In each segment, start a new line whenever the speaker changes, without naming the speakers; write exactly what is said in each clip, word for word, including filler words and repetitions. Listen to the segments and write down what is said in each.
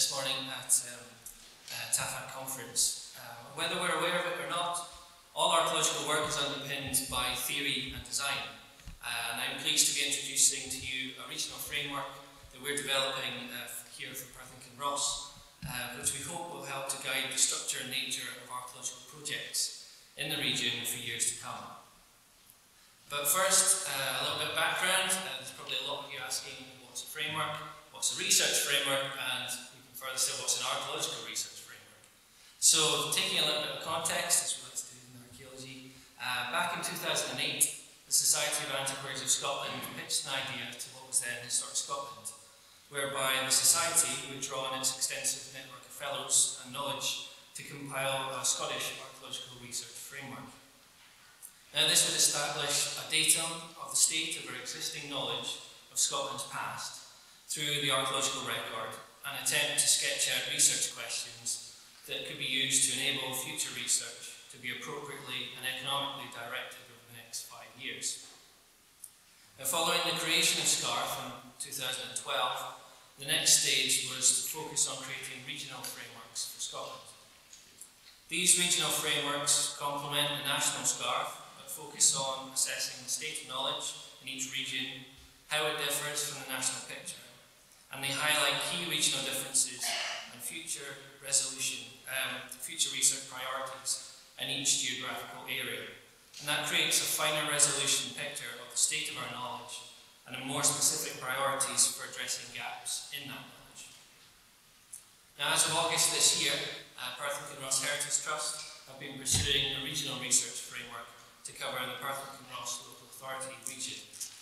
this morning at um, uh, TAFAT conference. Uh, whether we're aware of it or not, all archaeological work is underpinned by theory and design. Uh, and I'm pleased to be introducing to you a regional framework that we're developing uh, here for Perth and Kinross, uh, which we hope will help to guide the structure and nature of archaeological projects in the region for years to come. But first, uh, a little bit of background. Uh, there's probably a lot of you asking, what's a framework, what's a research framework, and you can further say, what's an archaeological research framework? So, taking a little bit of context, as we like to do in archaeology, uh, back in two thousand eight, the Society of Antiquaries of Scotland pitched an idea to what was then Historic Scotland, whereby the Society would draw on its extensive network of fellows and knowledge to compile a Scottish archaeological research framework. Now, this would establish a datum of the state of our existing knowledge of Scotland's past through the archaeological record and attempt to sketch out research questions that could be used to enable future research to be appropriately and economically directed over the next five years. Now, following the creation of SCARF in two thousand twelve, the next stage was to focus on creating regional frameworks for Scotland. These regional frameworks complement the national SCARF, focus on assessing the state of knowledge in each region, how it differs from the national picture, and they highlight key regional differences and future resolution, um, future research priorities in each geographical area. And that creates a finer resolution picture of the state of our knowledge and a more specific priorities for addressing gaps in that knowledge. Now, as of August this year, uh, Perth and Kinross Heritage Trust have been pursuing a regional research framework to cover the Perth and Kinross Local Authority region.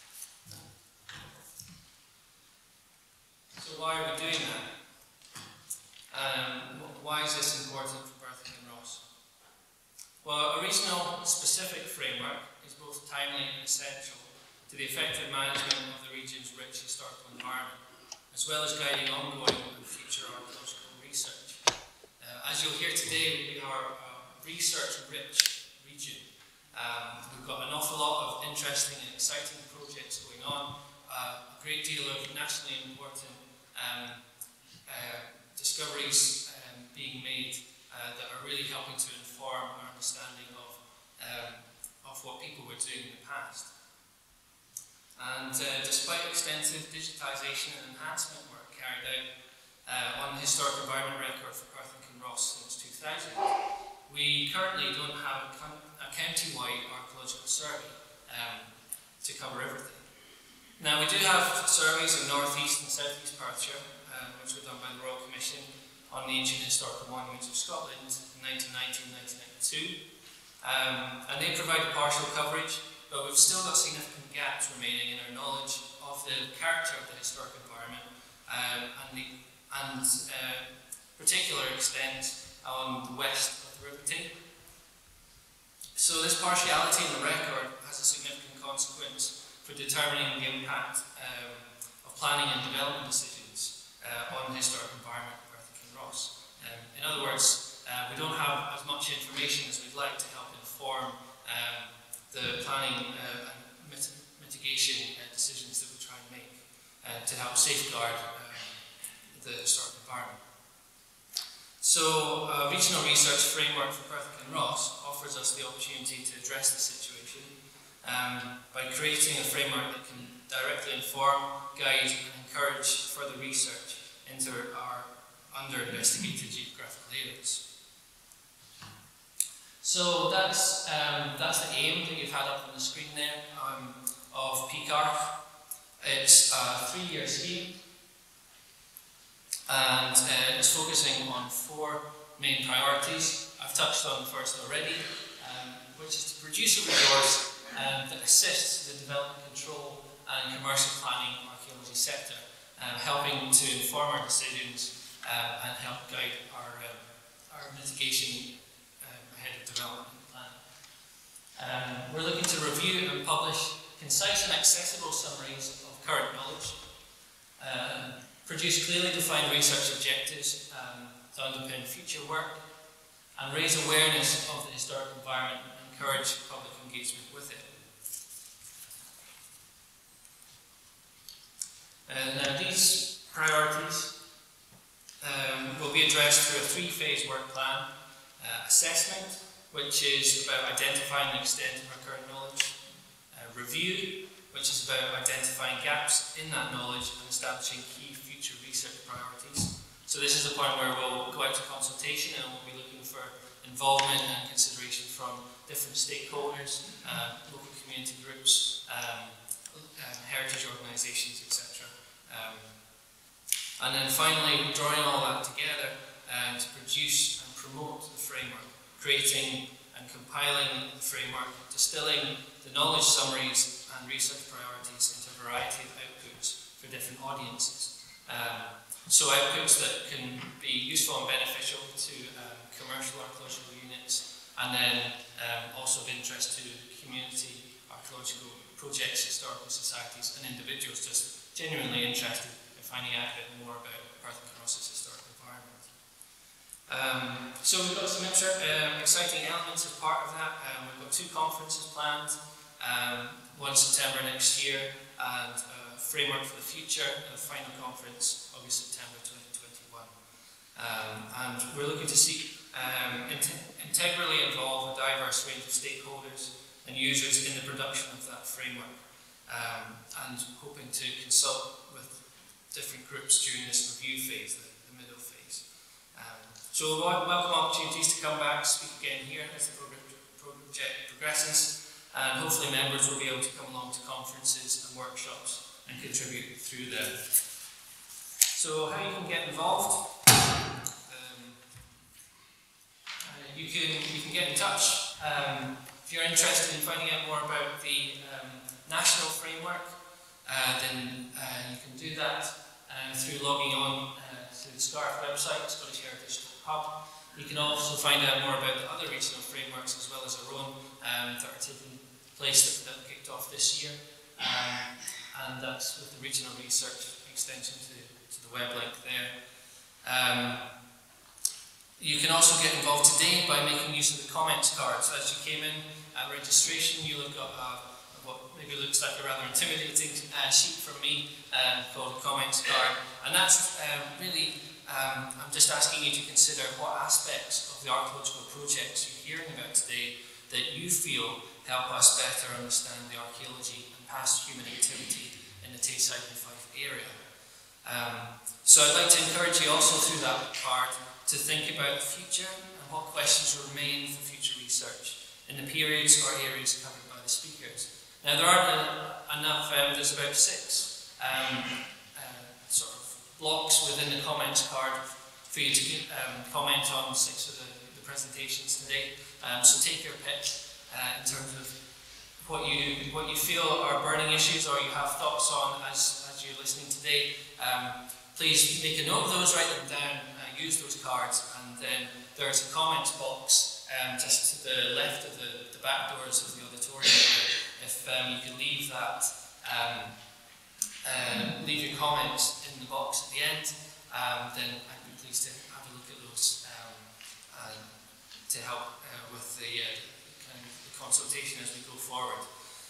So why are we doing that? Um, why is this important for Perth and Kinross? Well, a regional specific framework is both timely and essential to the effective management of the region's rich historical environment, as well as guiding ongoing and future archaeological research. Uh, as you'll hear today, we are a research-rich region. Um, we've got an awful lot of interesting and exciting projects going on, uh, a great deal of nationally important um, uh, discoveries um, being made uh, that are really helping to inform our understanding of, um, of what people were doing in the past. And uh, despite extensive digitisation and enhancement work carried out uh, on the historic environment record for Perth and Kinross since two thousand, we currently don't have a, a county-wide archaeological survey um, to cover everything. Now, we do have surveys in North East and South East Perthshire, um, which were done by the Royal Commission on the Ancient Historical Monuments of Scotland in nineteen ninety and nineteen ninety-two. Um, and they provided partial coverage, but we've still got significant gaps remaining in our knowledge of the character of the historic environment um, and the and uh, particular extent on the west of the River Tay. So this partiality in the record has a significant consequence for determining the impact um, of planning and development decisions uh, on the historic environment of Perth and Kinross. Um, in other words, uh, we don't have as much information as we'd like to help inform um, the planning uh, and mit mitigation uh, decisions that we try and make uh, to help safeguard um, the historic environment. So, a regional research framework for Perth and Kinross offers us the opportunity to address the situation um, by creating a framework that can directly inform, guide and encourage further research into our under-investigated geographical areas. So that's, um, that's the aim that you've had up on the screen there um, of P C A R F. It's a three-year scheme, and uh, it's focusing on four main priorities. I've touched on the first already, um, which is to produce a resource um, that assists the development, control and commercial planning archaeology sector, um, helping to inform our decisions uh, and help guide our, um, our mitigation um, ahead of development planning. Um, we're looking to review and publish concise and accessible summaries of current knowledge, um, produce clearly defined research objectives um, to underpin future work, and raise awareness of the historic environment and encourage public engagement with it. Uh, now, these priorities um, be addressed through a three-phase work plan. Uh, assessment, which is about identifying the extent of our current knowledge. Uh, review, which is about identifying gaps in that knowledge and establishing key future research priorities. So this is a point where we'll go out to consultation and we'll be looking for involvement and consideration from different stakeholders, uh, local community groups, um, um, heritage organisations, et cetera. Um, and then finally, drawing all that together uh, to produce and promote the framework, creating and compiling the framework, distilling the knowledge summaries and research priorities into a variety of outputs for different audiences. Um, so outputs that can be useful and beneficial to um, commercial archaeological units, and then um, also of interest to community archaeological projects, historical societies, and individuals just genuinely interested in finding out a bit more about Perth and Coross's historical environment. Um, so we've got some um, exciting elements as part of that. Um, we've got two conferences planned, um, one September next year, and a framework for the future, and a final conference August September twenty twenty-one. Um, and we're looking to see um, int integrally involve a diverse range of stakeholders and users in the production of that framework, um, and hoping to consult with different groups during this review phase, the, the middle phase. Um, so we'll welcome opportunities to come back, speak again here as the project progresses, and hopefully members will be able to come along to conferences and workshops and contribute through them. So how you can get involved? Um, uh, you can you can get in touch. Um, If you're interested in finding out more about the um, national framework, uh, then uh, you can do that uh, through logging on uh, to the SCARF website, Scottish Heritage Hub. You can also find out more about the other regional frameworks as well as our own um, that are taking place that, that kicked off this year. Um, and that's with the regional research extension to, to the web link there. Um, You can also get involved today by making use of the comments cards. As you came in at registration, you look up uh, what maybe looks like a rather intimidating uh, sheet from me um, called a comments card. And that's um, really, um, I'm just asking you to consider what aspects of the archaeological projects you're hearing about today that you feel help us better understand the archaeology and past human activity in the Tayside and Fife area. Um, so I'd like to encourage you also through that card to think about the future and what questions remain for future research in the periods or areas covered by the speakers. Now there aren't uh, enough, um, there's about six um, uh, sort of blocks within the comments card for you to um, comment on six of the, the presentations today. Um, so take your pick uh, in terms of what you, what you feel are burning issues or you have thoughts on as, as you're listening today. Um, please make a note of those, write them down. Use those cards, and then there's a comments box um, just to the left of the, the back doors of the auditorium. If um, you can leave that, um, uh, leave your comments in the box at the end, um, then I'd be pleased to have a look at those um, uh, to help uh, with the, uh, kind of the consultation as we go forward.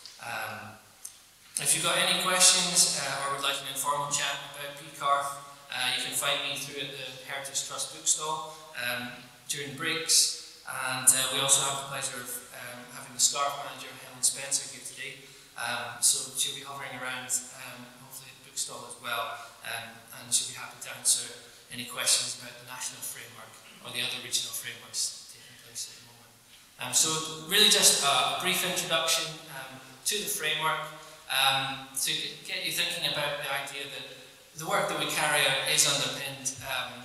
Um, if you've got any questions uh, or would like an informal chat about P C A R F, Uh, you can find me through at the Heritage Trust bookstall um, during breaks, and uh, we also have the pleasure of um, having the SCARF manager, Helen Spencer, here today. Um, so she'll be hovering around, um, hopefully at the bookstall as well, um, and she'll be happy to answer any questions about the national framework or the other regional frameworks taking place at the moment. Um, so really just a brief introduction um, to the framework, um, to get you thinking about the idea that the work that we carry out is underpinned. Um,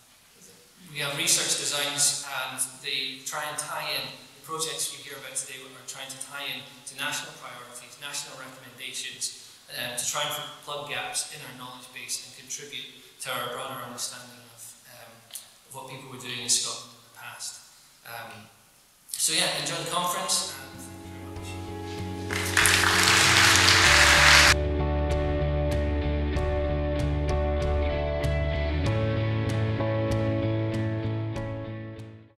we have research designs and they try and tie in, the projects you hear about today are trying to tie in to national priorities, national recommendations, uh, to try and plug gaps in our knowledge base and contribute to our broader understanding of, um, of what people were doing in Scotland in the past. Um, so yeah, enjoy the conference and